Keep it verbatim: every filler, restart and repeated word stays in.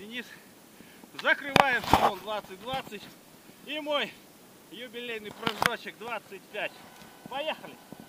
вниз. Закрываем салон двадцать двадцать. И мой юбилейный прыжочек двадцать пять. Поехали!